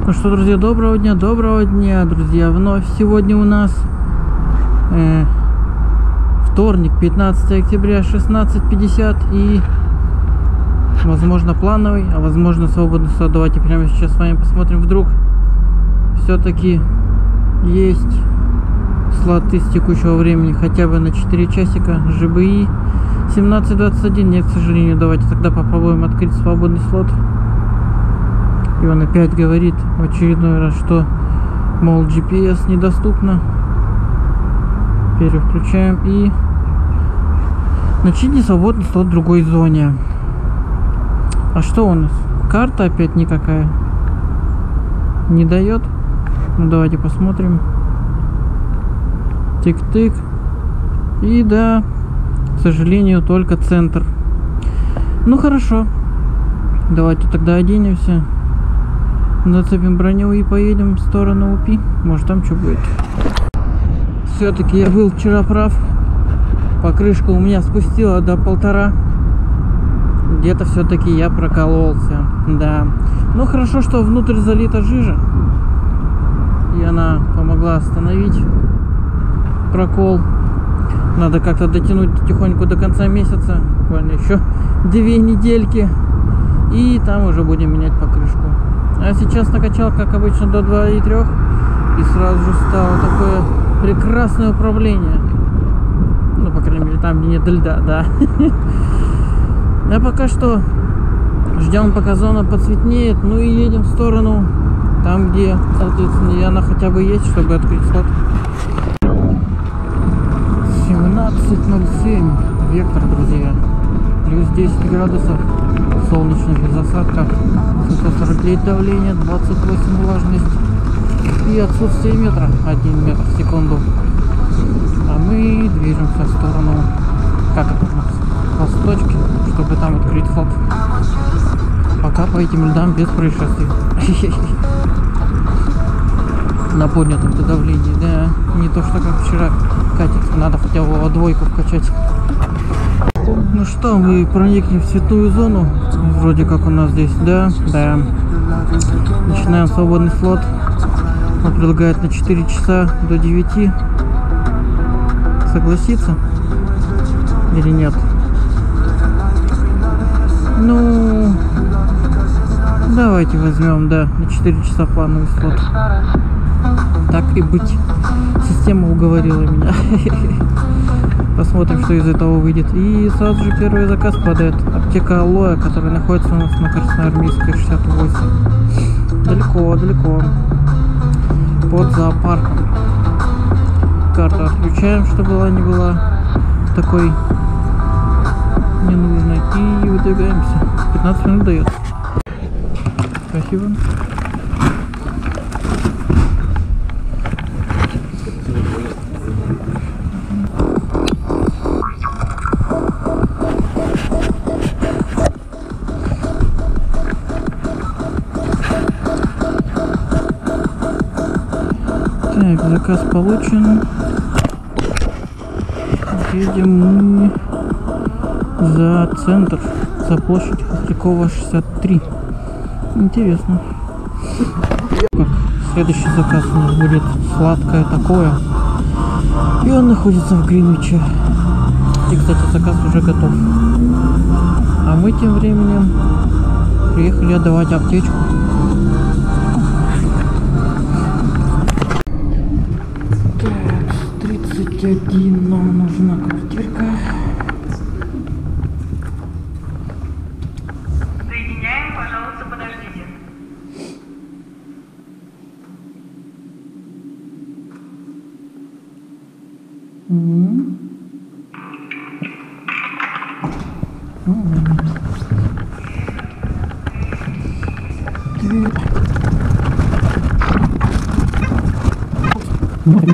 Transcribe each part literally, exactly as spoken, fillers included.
Ну что, друзья, доброго дня, доброго дня, друзья. Вновь сегодня у нас э, вторник, пятнадцатое октября, шестнадцать пятьдесят, и возможно плановый, а возможно свободный слот. Давайте прямо сейчас с вами посмотрим. Вдруг все-таки есть слоты с текущего времени хотя бы на четыре часика. ЖБИ семнадцать двадцать один. Нет, к сожалению. Давайте тогда попробуем открыть свободный слот. И он опять говорит в очередной раз, что, мол, джи пи эс недоступно. Переключаем и начните свободный слот в другой зоне. А что у нас? Карта опять никакая не дает. Ну давайте посмотрим. Тык-тык. И да, к сожалению, только центр. Ну хорошо. Давайте тогда оденемся. Нацепим броню и поедем в сторону УПИ. Может там что будет. Все-таки я был вчера прав. Покрышка у меня спустила до полтора. Где-то все-таки я прокололся. Да. Но хорошо, что внутрь залита жижа. И она помогла остановить прокол. Надо как-то дотянуть потихоньку до конца месяца. Буквально еще две недельки. И там уже будем менять покрышку. А сейчас накачал, как обычно, до два и трёх. И сразу же стало такое прекрасное управление. Ну, по крайней мере, там, где нет льда, да. А пока что ждем, пока зона подсветнеет. Ну и едем в сторону, там, где, соответственно, она хотя бы есть, чтобы открыть слот. семнадцать ноль семь. Вектор, друзья. Плюс десять градусов. Солнечно, без осадков. семьсот сорок девять давление, двадцать восемь влажность. И отсутствие метра. один метр в секунду. А мы движемся в сторону, как это у нас, восточки, чтобы там открыть слот. Пока по этим льдам без происшествий. На поднятом-то давлении, да. Не то, что как вчера катится. Надо хотя бы двойку вкачать. Ну что, мы проникнем в святую зону. Вроде как у нас здесь, да, да. Начинаем свободный слот. Он предлагает на четыре часа до девяти. Согласиться или нет? Ну, давайте возьмем, да, на четыре часа плановый слот. Так и быть. Система уговорила меня. Посмотрим, что из этого выйдет. И сразу же первый заказ падает. Аптека Алоэ, которая находится у нас на Красноармейской шестьдесят восемь. Далеко, далеко. Под зоопарком. Карту отключаем, чтобы была не была такой ненужной. И выдвигаемся. пятнадцать минут дает. Спасибо. Так, заказ получен. Едем мы за центр, за площадь Хохрякова шестьдесят три. Интересно. Так, следующий заказ у нас будет сладкое такое. И он находится в Гринвиче. И, кстати, заказ уже готов. А мы тем временем приехали отдавать аптечку. тридцать один нам нужна квартирка. Соединяем, пожалуйста, подождите. Mm-hmm. Mm-hmm. Mm-hmm.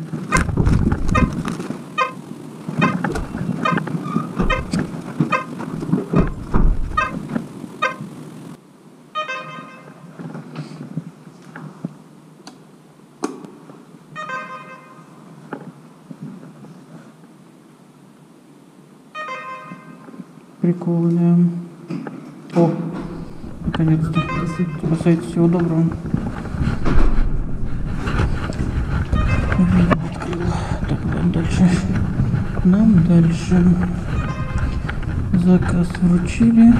Приколы, да. О, наконец-то. Спасайте, всего доброго. нам дальше? Нам дальше. Заказ вручили.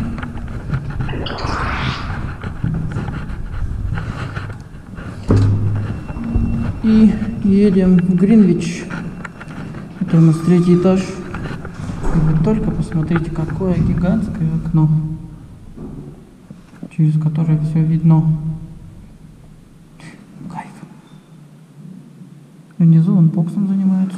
И едем в Гринвич. Это у нас третий этаж. И вы только посмотрите, какое гигантское окно, через которое все видно. Кайф. Внизу он боксом занимается.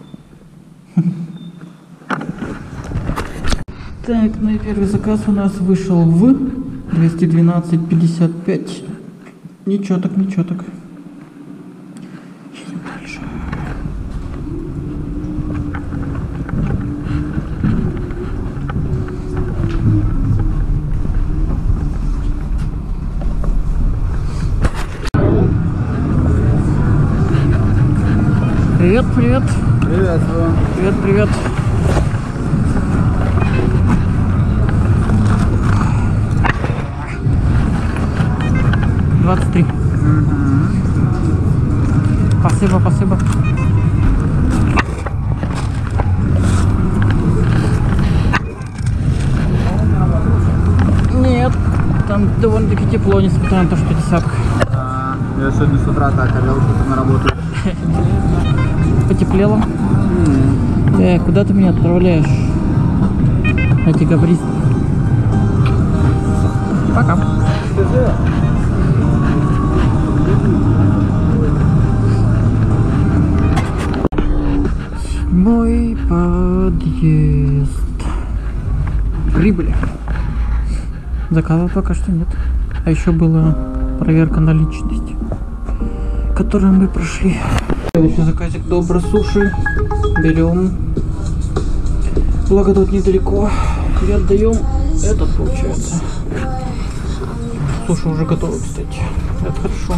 Так, ну и первый заказ у нас вышел в двести двенадцать пятьдесят пять. Ничего так, ничего так. Едем дальше. Привет, привет. Приветствую. Привет, привет. двадцать три. Угу. Спасибо, спасибо. Нет, там довольно-таки тепло, несмотря на то, что десятка. А, я сегодня с утра так орел, что-то на работу. Потеплело. Mm. Э, куда ты меня отправляешь? Антикаприст. Пока. Мой подъезд. Прибыли. Заказа пока что нет. А еще была проверка на личность, которую мы прошли. Следующий заказик Добро Суши. Берем. Благо тут недалеко. И отдаем этот, получается. Суши уже готовы, кстати. Это хорошо.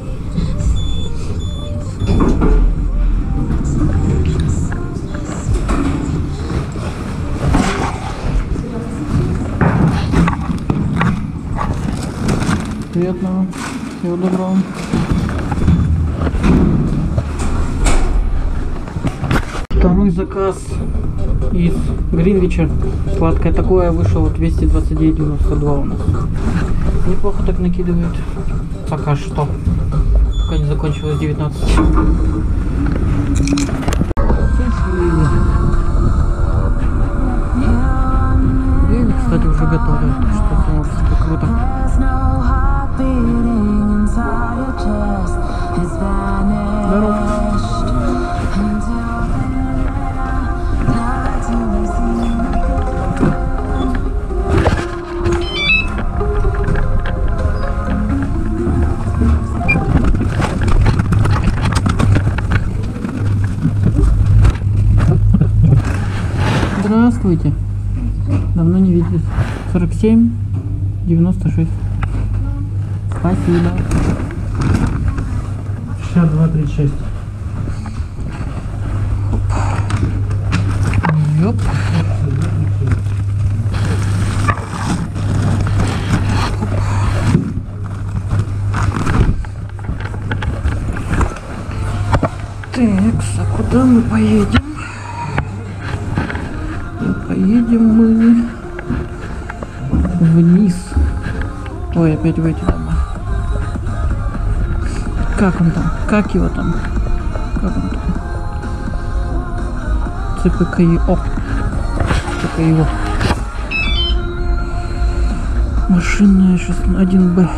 Приятного. Всего доброго. Второй заказ из Гринвича. Сладкое такое вышел двести двадцать девять девяносто два у нас. Неплохо так накидывает. Пока что. Пока не закончилось девятнадцать. И, кстати, уже готовы. Что само по себе круто. Здорово. Здравствуйте. Давно не виделись. сорок семь девяносто шесть. Спасибо. шестьдесят два тридцать шесть. Ёп. Так, а куда мы поедем? Поедем мы вниз. Ой, опять в эти дома. Как он там? Как его там? Как он там? ЦПКИО. ЦПКИО. Машинная один Б.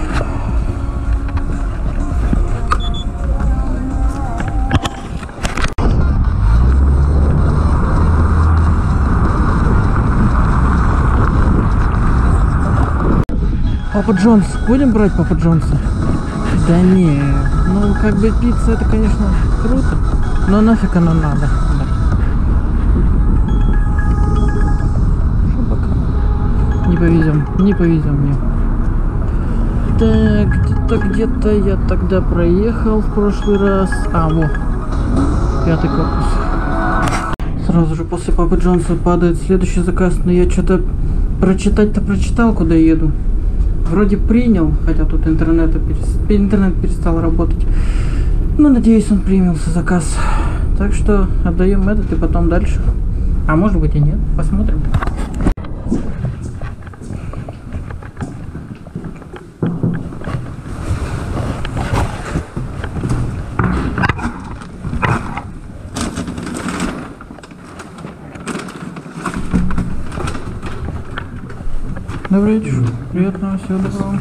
Папа Джонс. Будем брать Папа Джонса? Да не. Ну, как бы пицца, это, конечно, круто. Но нафиг оно надо. Да. Не повезем. Не повезем мне. Так, где-то, где-то я тогда проехал в прошлый раз. А, вот. Пятый корпус. Сразу же после Папы Джонса падает следующий заказ. Но я что-то прочитать-то прочитал, куда еду. Вроде принял, хотя тут интернет, перес... интернет перестал работать. Но надеюсь, он примется заказ. Так что отдаем этот и потом дальше. А может быть и нет. Посмотрим. Добрый вечер. Приятного, всего доброго.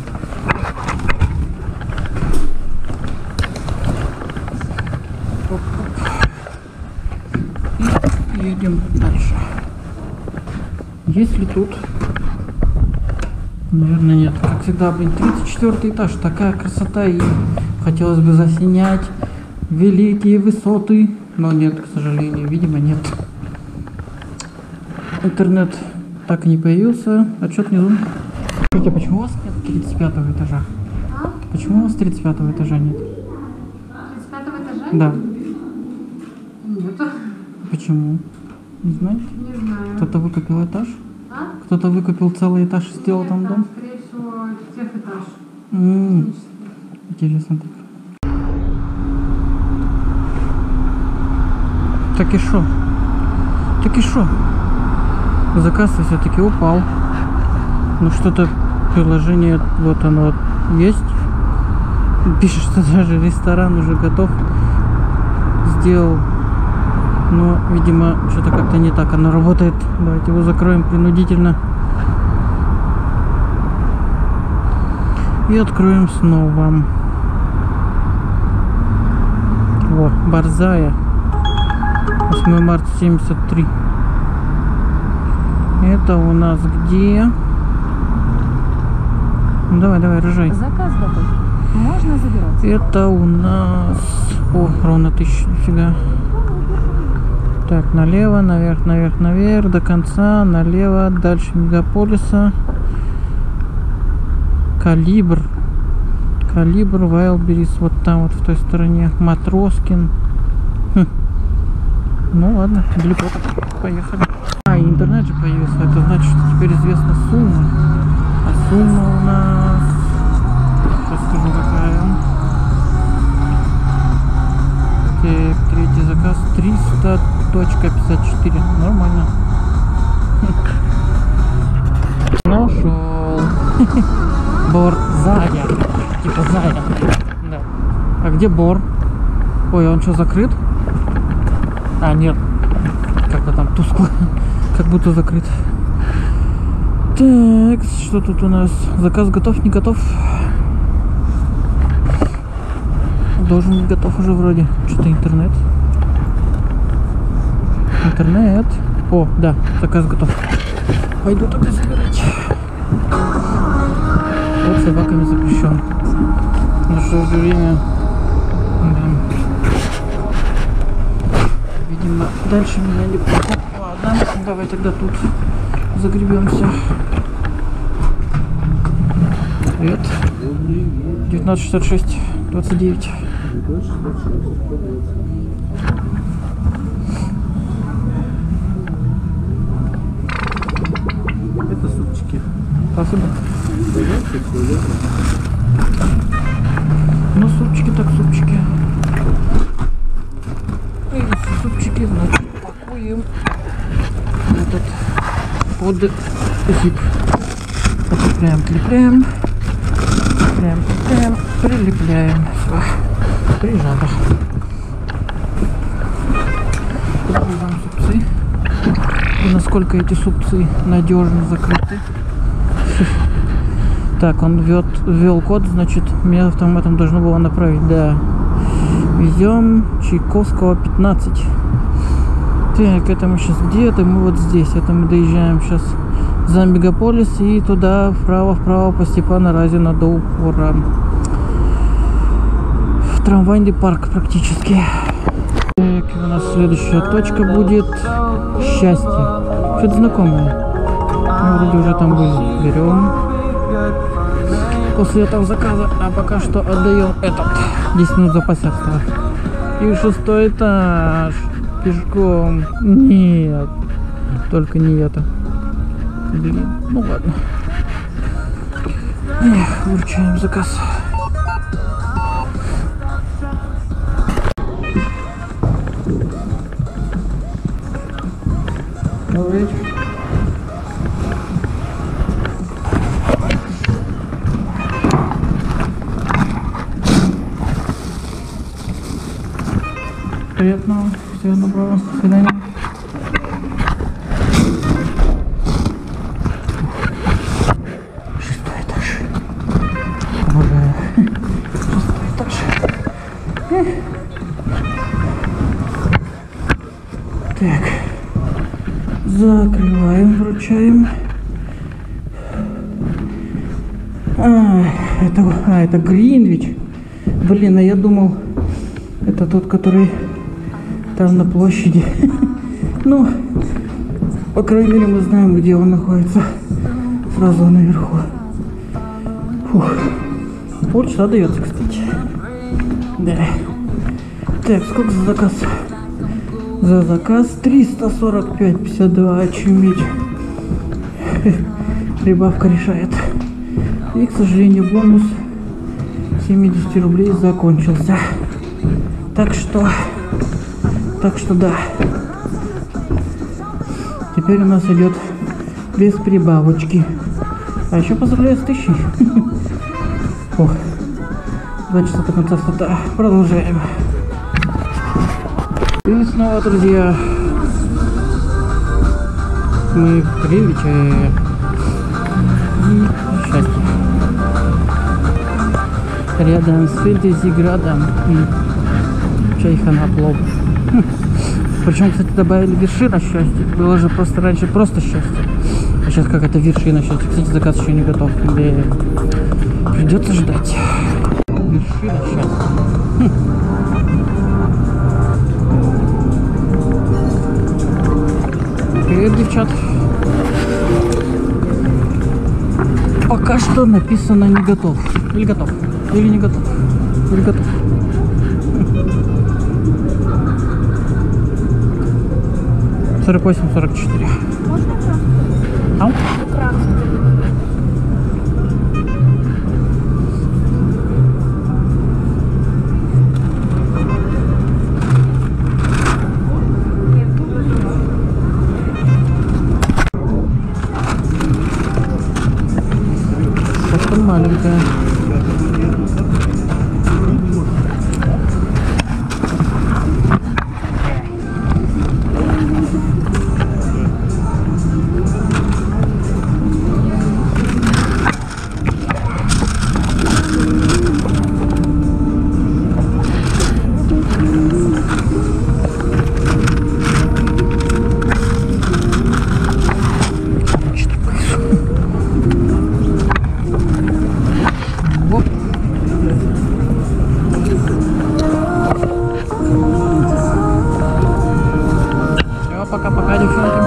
И едем дальше. Есть ли тут? Наверное, нет. Как всегда, блин, тридцать четвёртый этаж. Такая красота. И хотелось бы заснять великие высоты. Но нет, к сожалению. Видимо, нет. Интернет так и не появился. Отчет внизу. Скажите, почему у вас нет тридцать пятого этажа? А? Почему у вас тридцать пятого этажа нет? тридцать пятого этажа? Да. Нету. Почему? Не знаете? Не знаю. Кто-то выкупил этаж? А? Кто-то выкупил целый этаж и сделал Нет, там дом? скорее всего, техэтаж. М-м-м. Интересно так. Так и шо? Так и шо? Заказ все-таки упал. Ну что-то приложение, вот оно есть. Пишет, что даже ресторан уже готов. Сделал. Но, видимо, что-то как-то не так оно работает. Давайте его закроем принудительно. И откроем снова. Во, Борзая. восьмое марта семьдесят три. Это у нас где? Ну, давай, давай, рожай. Заказ готов. Можно забирать. Это у нас... О, ровно тысяча, нифига. Так, налево, наверх, наверх, наверх, до конца, налево, дальше Мегаполиса. Калибр. Калибр, Вайлдберрис, вот там вот в той стороне. Матроскин. Хм. Ну ладно, далеко так. Поехали. А, и интернет же появился. Это значит, что теперь известна сумма. А сумма у нас... Сейчас скажу, какая. Так, третий заказ триста пятьдесят четыре. Нормально. Нашел. Борзая. Типа зая. Да. А где бор? Ой, он что, закрыт? А, нет. Как-то там тускло. Как будто закрыт. Так, что тут у нас? Заказ готов, не готов? Должен быть готов уже вроде. Что-то интернет. Интернет. О, да, заказ готов. Пойду тогда забирать. Вот собаками запрещен. В наше время. Да. Видимо, дальше меня не пустят. Ладно, давай тогда тут загребемся. Привет. девятнадцать шестьдесят шесть двадцать девять. Это супчики. Спасибо. Ну, супчики так супчики. И супчики, значит, пакуем этот под зип. Прилепляем, прилепляем. Прилепляем, прилепляем, прилепляем. Все. Прижато. Подгружаем супцы. И насколько эти супцы надежно закрыты. Так, он ввел, ввел код, значит, меня автоматом должно было направить. Да. Везем Чайковского пятнадцать. Так, это мы сейчас где? Это мы вот здесь. Это мы доезжаем сейчас за Мегаполис и туда, вправо-вправо по Степана Разина до упора. В трамвайный парк практически. Так, у нас следующая точка будет Счастье. Что-то знакомое. Мы вроде уже там были. Берем. После этого заказа, а пока что отдаем этот. десять минут запаса осталось. И шестой этаж. Пешком. Нет. Только не это. Блин, ну ладно. Эх, вручаем заказ. Добрый вечер. Приятного. Всего доброго. До свидания. Шестой этаж. Обожаю. Шестой этаж. Эх. Так. Закрываем, вручаем. А, это, а, это Гринвич. Блин, а я думал, это тот, который там на площади. Ну, по крайней мере, мы знаем, где он находится. Сразу наверху. Фух. Полчаса дается, кстати. Да. Так, сколько за заказ? За заказ триста сорок пять пятьдесят два. Очуметь. Прибавка решает. И, к сожалению, бонус семьдесят рублей закончился. Так что... Так что да. Теперь у нас идет без прибавочки. А еще поздравляю с тысячей. Ох. Два часа до конца фото. Продолжаем. И снова, друзья, мы в Гринвиче. И счастье. Рядом с Фэнтезиградом и Чайханаплов. Причем, кстати, добавили вершина счастья. Было же просто раньше просто счастье. А сейчас как это вершина счастья. Кстати, заказ еще не готов. Да. Придется ждать. Вершина счастья. Хм. Привет, девчат. Пока что написано не готов. Или готов. Или не готов. Или готов. сорок восемь сорок четыре. Ау? Что-то маленькое. Пока-пока, девчонки.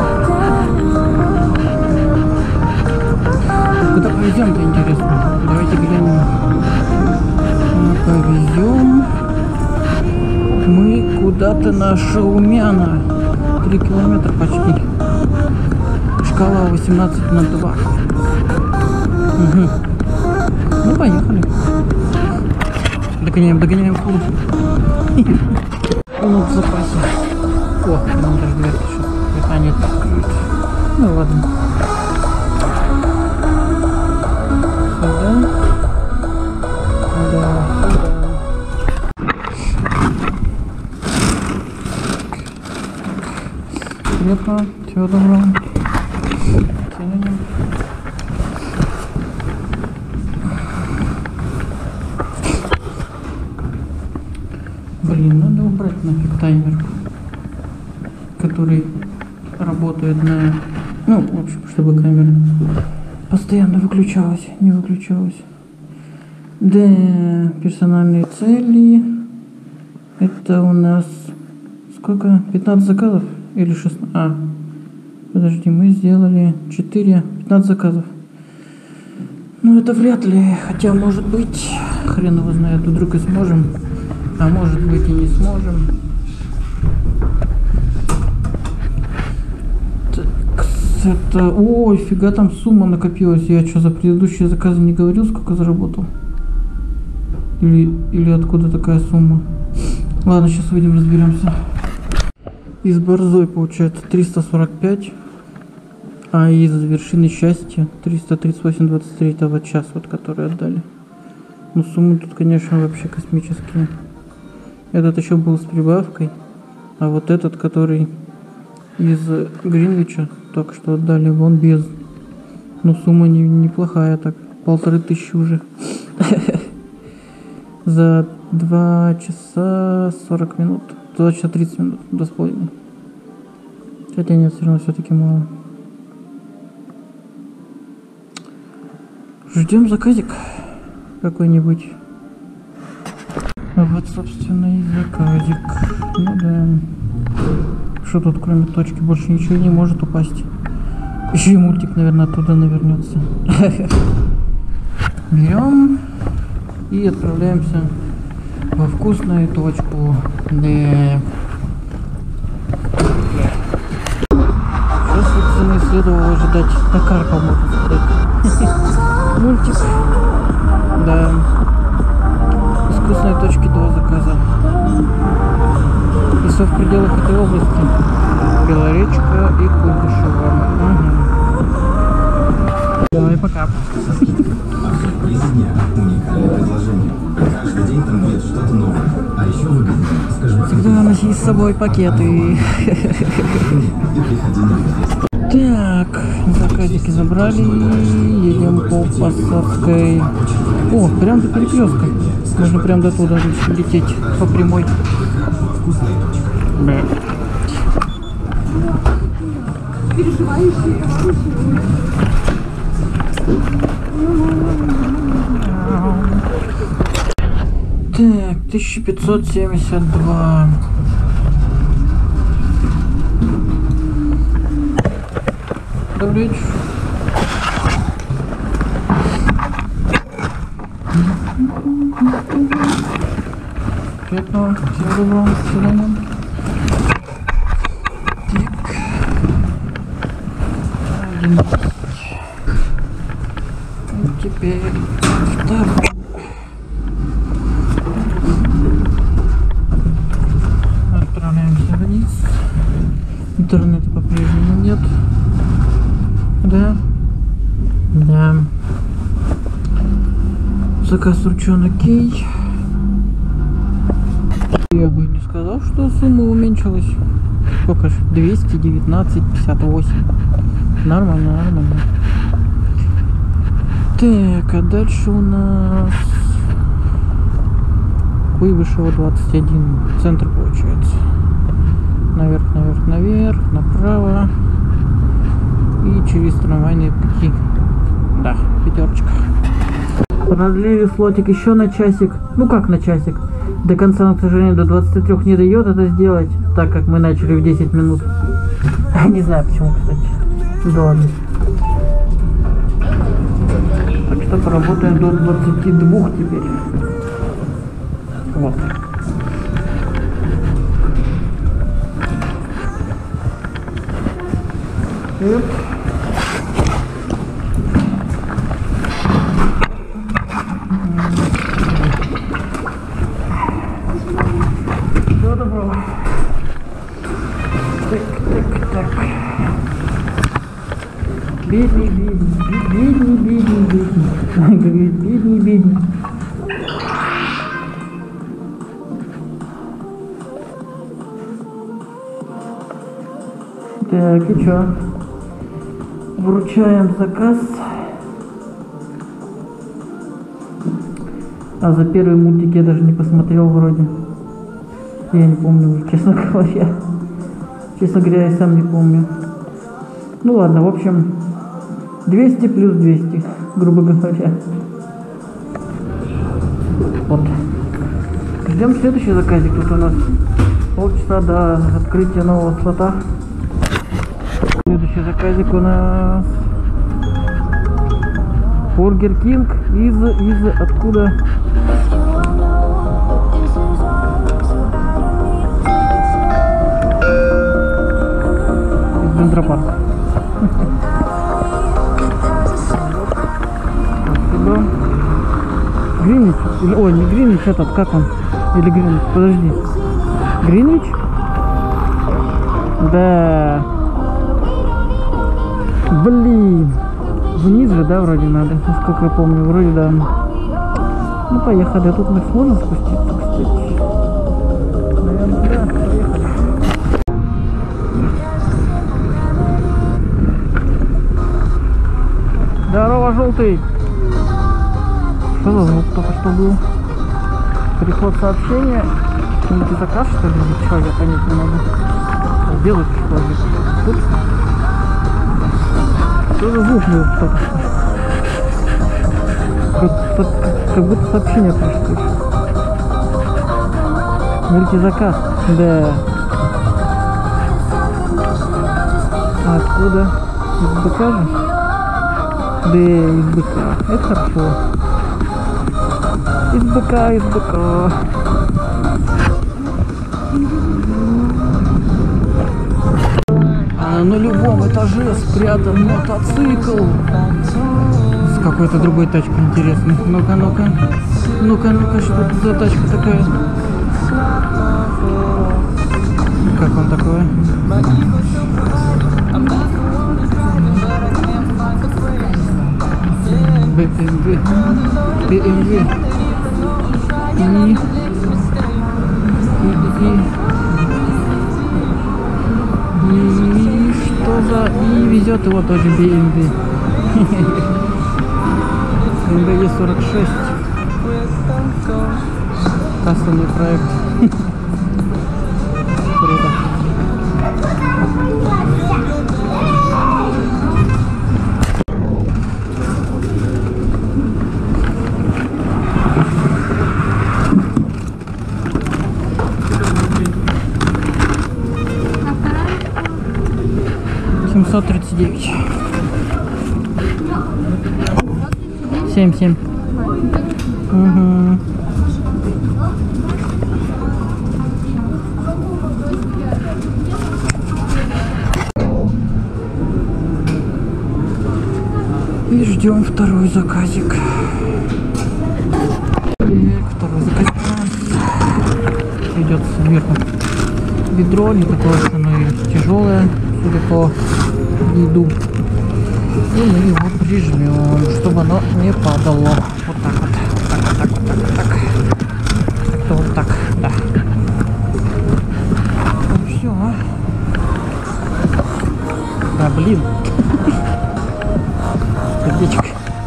Куда повезем-то, интересно? Давайте глянем. Повезем мы куда-то на Шаумяна. Три километра почти. Шкала восемнадцать на два. Угу. Ну, поехали. Догоняем, догоняем фуру. Ну, в запасе. О, нам даже дверь сейчас. А, нет, открыт. Ну ладно. Сюда. Да, сюда. Приятного. Всего доброго. Тянем. Блин, надо убрать нафиг таймер, который работает на... Ну, в общем, чтобы камера постоянно выключалась, не выключалась. Да, персональные цели. Это у нас... Сколько? пятнадцать заказов? Или шестнадцать? А, подожди, мы сделали четыре, пятнадцать заказов. Ну, это вряд ли. Хотя, может быть, хрен его знает, вдруг и сможем. А может быть и не сможем. Это... Ой, фига там сумма накопилась. Я что, за предыдущие заказы не говорил, сколько заработал? Или, или откуда такая сумма? Ладно, сейчас выйдем, разберемся. Из борзой получается триста сорок пять. А из вершины счастья триста тридцать восемь двадцать три в час, вот который отдали. Ну суммы тут, конечно, вообще космические. Этот еще был с прибавкой, а вот этот, который из Гринвича только что отдали, вон без. Ну сумма не, неплохая, так полторы тысячи уже. За два часа сорок минут, два часа тридцать минут, два с половиной. Хотя нет, все равно все-таки мало. Ждем заказик какой-нибудь. Вот, собственно, и заказик. Ну да. Что тут, кроме точки, больше ничего не может упасть. Еще и мультик, наверное, оттуда навернется. Берем и отправляемся во вкусную точку. Да. Что, собственно, и следовало ожидать. Токарка, можно сказать. Мультик. Да. Из вкусной точки два заказа. И все в пределах этой области. Белоречка и Куйбышево. Угу. Давай, пока. Уникальное предложение. Каждый день там будет что-то новое. А еще выгоднее. Скажем, всегда носи с собой пакеты. Так, заказики забрали. Едем по Посадской. О, прям до перекрестка. Можно прям до туда лететь по прямой. Б. Так, тысяча пятьсот семьдесят два. Добрый вечер. Приятного. Всего доброго. До свидания. Так. одиннадцать. И теперь второй. Отправляемся вниз. Интернета по-прежнему нет. Да. Да. Заказ вручен, окей. Я бы не сказал, что сумма уменьшилась. Сколько ж? двести девятнадцать пятьдесят восемь. Нормально, нормально. Так, а дальше у нас Куйбышево двадцать один. Центр получается. Наверх, наверх, наверх, направо. И через трамвайные пути. Да, пятерочка. Продлили слотик еще на часик. Ну как на часик? До конца, но, к сожалению, до двадцати трёх не дает это сделать, так как мы начали в десять минут. Не знаю почему, кстати. Да ладно. Так что поработаем до двадцати двух теперь. Вот. Оп. Всего доброго. Так, так, так. Бедный, бедный, бедный, бедный, бедный. Говорит, бедный, бедный. Так, и чё? Вручаем заказ. А за первый мультик я даже не посмотрел вроде. Я не помню уже, честно говоря. Честно говоря, я сам не помню. Ну ладно, в общем, двести плюс двести, грубо говоря. Вот. Ждем следующий заказик. Тут у нас полчаса до открытия нового слота. Следующий заказик у нас Бургер Кинг из, из откуда? Из Дендропарка. Спасибо. Гринвич? Или, ой, не Гринвич, этот, как он? Или Гринвич? Подожди. Гринвич? Да. Блин! Вниз же, да, вроде надо, насколько я помню, вроде да. Ну поехали, а тут мы сможем спуститься, кстати? Наверное, да, поехали. Здорово, желтый! Что за звук только что был? Приход сообщения. Какой-нибудь заказ, что ли? Или что, я понять не могу. Сделать что ли? Тут? Что за звук был? Как, как, как будто сообщение пришло. Мультизаказ. Да. А откуда? Из БК же? Да, из БК. Это хорошо. Из БК, из БК. А на нулевом этаже спрятан мотоцикл с какой-то другой тачкой интересной. Ну-ка, ну-ка. Ну-ка, ну-ка, что это за тачка такая? Как он такой? бэ эм вэ. бэ эм вэ. И... И... И... И что за... И везет его тоже бэ эм вэ. бэ эм вэ е сорок шесть. Кастомный проект. Круто. семьсот тридцать девять. семь семь. Угу. И ждем второй заказик. И второй заказик идет сверху. Ведро не такое уж оно и тяжелое, судя по виду. И мы его прижмем, чтобы оно не падало. Вот так вот. Так, так, вот так, вот так. Как-то вот так, да. Ну все. Да, блин. Сердечко.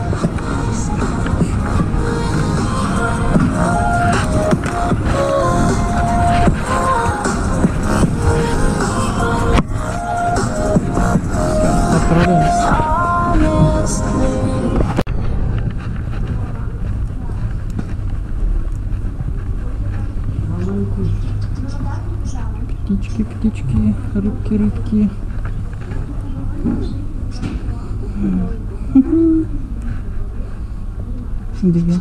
Птички, птички, рыбки, рыбки. Две.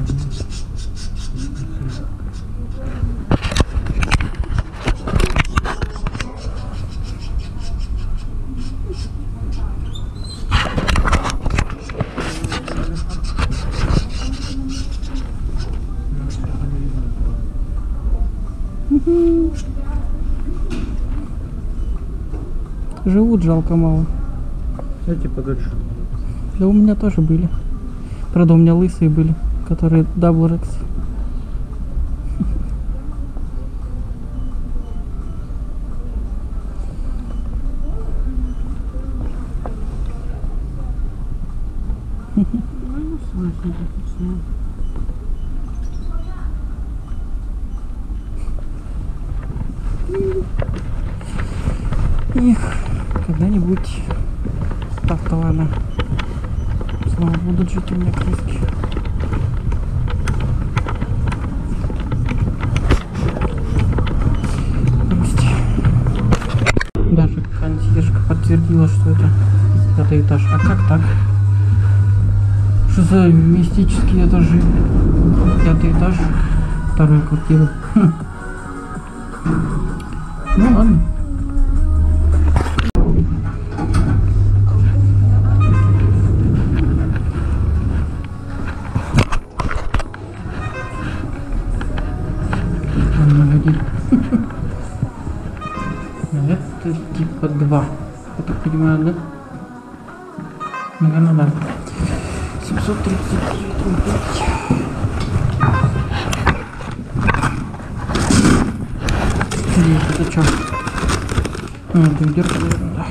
Живут, жалко мало. Эти подольше. Да у меня тоже были. Правда, у меня лысые были, которые дабл рекс. Эх, когда-нибудь. Так-то ладно. Снова будут жить у меня крыски. Грусть. Даже консьержка подтвердила, что это пятый этаж. А как так? Что за мистические этажи? Пятый этаж, вторая квартира. Хм. Ну ладно. Это типа два. Я так понимаю, да? Наверное, да. семьсот тридцать рублей. Где это что? А, бендерка, наверное, да.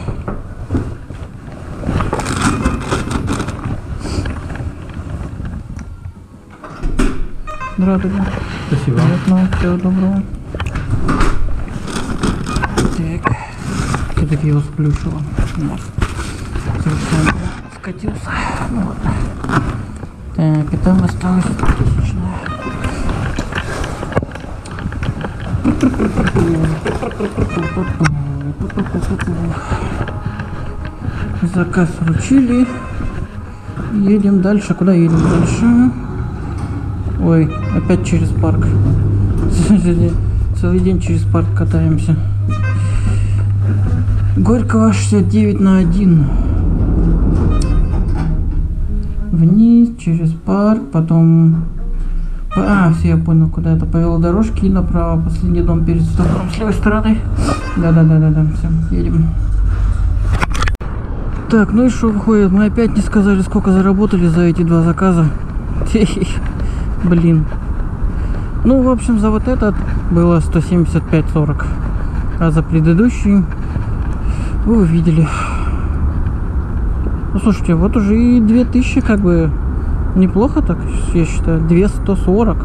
Рада, да. Спасибо. Приятного, всего доброго. Так. Все-таки его сплющило. Вот. Совершенно скатился. Ну ладно. Так, и там осталось тысячная. Заказ вручили. Едем дальше. Куда едем дальше? Ой, опять через парк. Целый день через парк катаемся. Горького шестьдесят девять на один. Вниз, через парк, потом... А, все, я понял, куда это. По велодорожке и направо. Последний дом перед столбом с левой стороны. Да-да-да-да-да, все, едем. Так, ну и что выходит? Мы опять не сказали, сколько заработали за эти два заказа. Блин. Ну, в общем, за вот этот было сто семьдесят пять сорок. А за предыдущий вы увидели. Ну, слушайте, вот уже и две тысячи, как бы, неплохо так, я считаю. две тысячи сто сорок.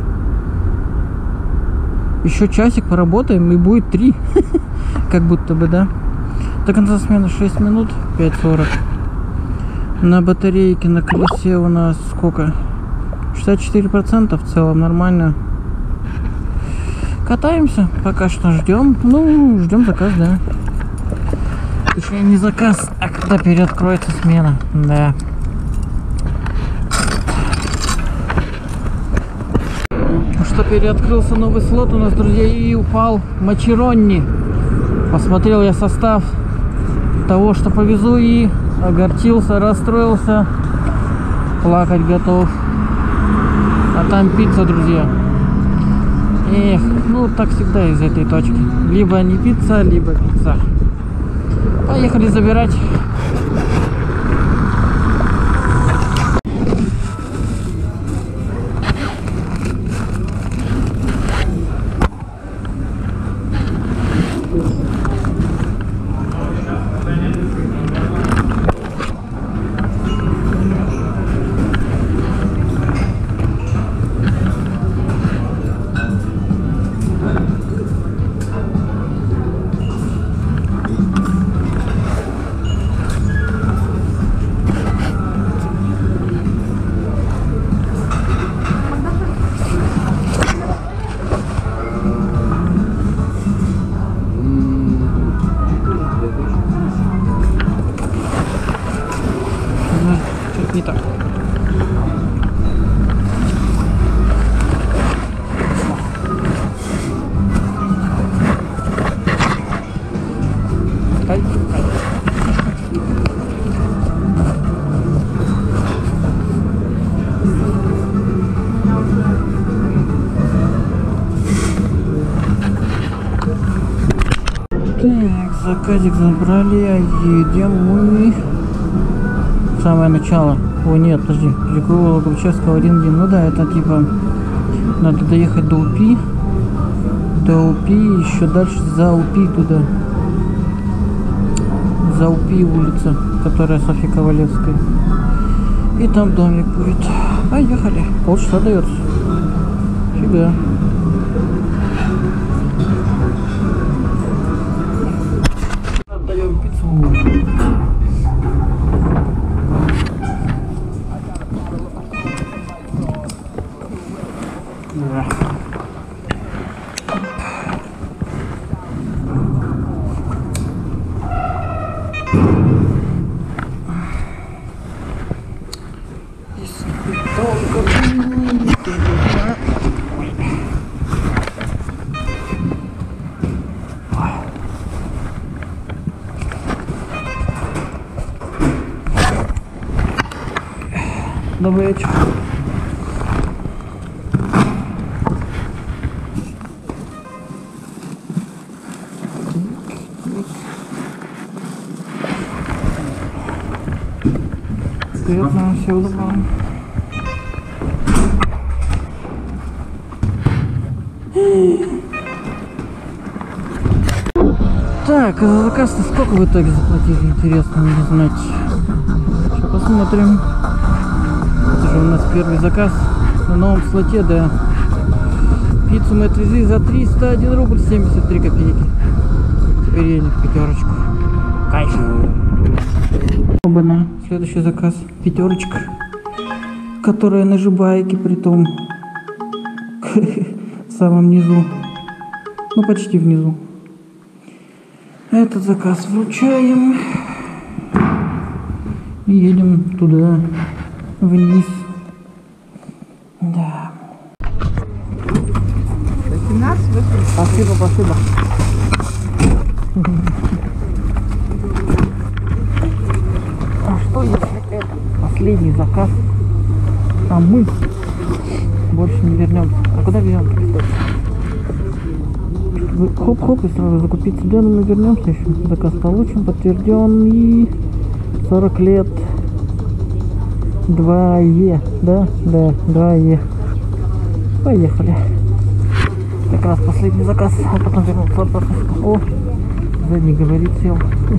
Еще часик поработаем, и будет три. Как будто бы, да? До конца смены шесть минут, пять сорок. На батарейке, на колесе у нас сколько? шестьдесят четыре процента в целом, нормально. Катаемся, пока что ждем. Ну, ждем заказ, да. Точнее, не заказ, а когда переоткроется смена. Да. Ну что, переоткрылся новый слот у нас, друзья, и упал Мачеронни. Посмотрел я состав того, что повезу, и огорчился, расстроился. Плакать готов. А там пицца, друзья. Эх, ну так всегда из этой точки. Либо не пицца, либо пицца. Поехали забирать. Не так. Ай, ай. Так, заказик забрали, а едем мы в самое начало. О, нет, подожди, Жигула Луговичевского один один. Ну да, это типа надо доехать до УПИ, до УПИ, еще дальше за УПИ туда, за УПИ улица, которая Софьи Ковалевской, и там домик будет. Поехали, полчаса дается. Фига. Отдаем пиццу. Добрый вечер. Приятного всего доброго. Так, за заказ-то сколько в итоге заплатили, интересно мне знать. Сейчас посмотрим. Это же у нас первый заказ на новом слоте, да. Пиццу мы отвезли за триста один рубль семьдесят три копейки. Теперь едем в пятерочку. Кайф. Оба-на. Следующий заказ. Пятерочка. Которая на жибайке, притом в самом низу. Ну, почти внизу. Этот заказ вручаем. И едем туда, вниз. Да. Спасибо, спасибо. А что если это последний заказ, а мы больше не вернемся? А куда вернемся? Хоп-хоп и сразу закупиться. Да, мы вернемся еще. Заказ получим, подтвержден. И сорок лет. два Е. Да? Да, два Е. Поехали. Как раз последний заказ, а потом вернулся обратно. О, задний говорит сел.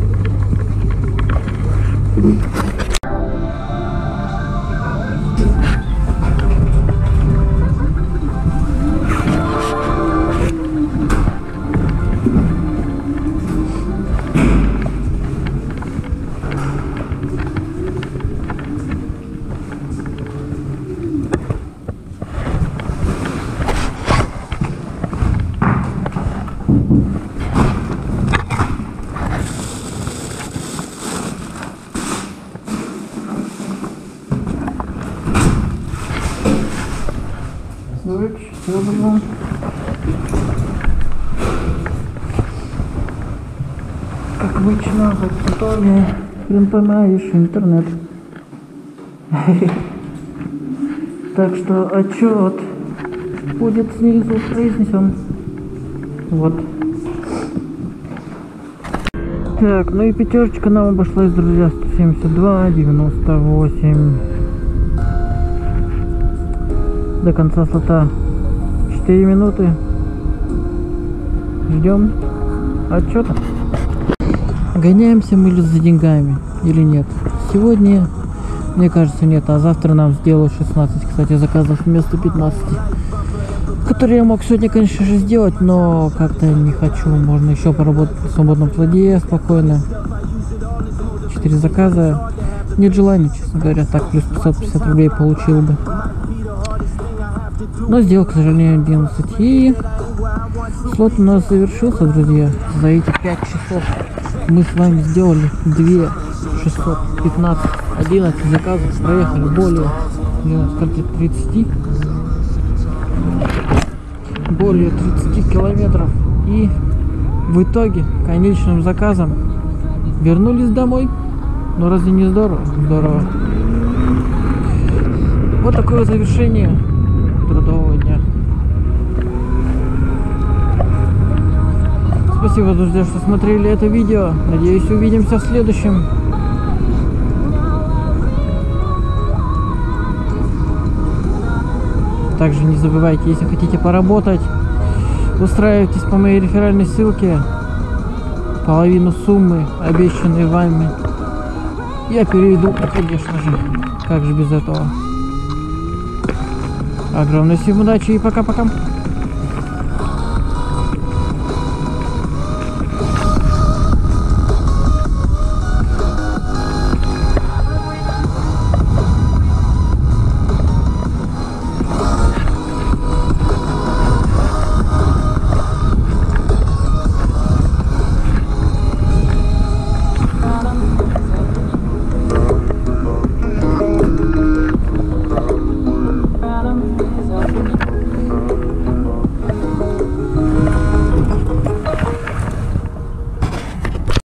Как обычно, в итоге хрен поймаешь интернет. Так что отчет будет снизу произнесен. Вот. Так, ну и пятерочка нам обошлась, друзья, сто семьдесят два девяносто восемь. До конца слота четыре минуты. Ждем отчета. Гоняемся мы ли за деньгами или нет? Сегодня, мне кажется, нет, а завтра нам сделают шестнадцать, кстати, заказов вместо пятнадцати, которые я мог сегодня, конечно же, сделать, но как-то не хочу. Можно еще поработать в свободном плоде спокойно. четыре заказа. Нет желания, честно говоря, так плюс пятьсот пятьдесят рублей получил бы. Но сделал, к сожалению, одиннадцать. И слот у нас завершился, друзья. За эти пять часов мы с вами сделали две тысячи шестьсот пятнадцать, одиннадцать заказов. Проехали более, сколько, тридцати, более тридцати километров. И в итоге конечным заказом вернулись домой. Ну разве не здорово? Здорово. Вот такое завершение трудового дня. Спасибо, друзья, что смотрели это видео. Надеюсь, увидимся в следующем. Также не забывайте, если хотите поработать, устраивайтесь по моей реферальной ссылке. Половину суммы, обещанной вами, я переведу, конечно же. Как же без этого? Огромной всем удачи и пока-пока.